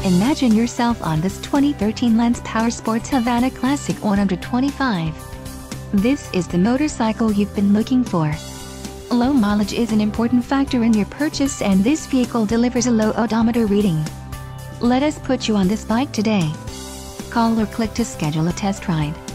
Imagine yourself on this 2013 Lance Powersports Havana Classic 125. This is the motorcycle you've been looking for. Low mileage is an important factor in your purchase, and this vehicle delivers a low odometer reading. Let us put you on this bike today. Call or click to schedule a test ride.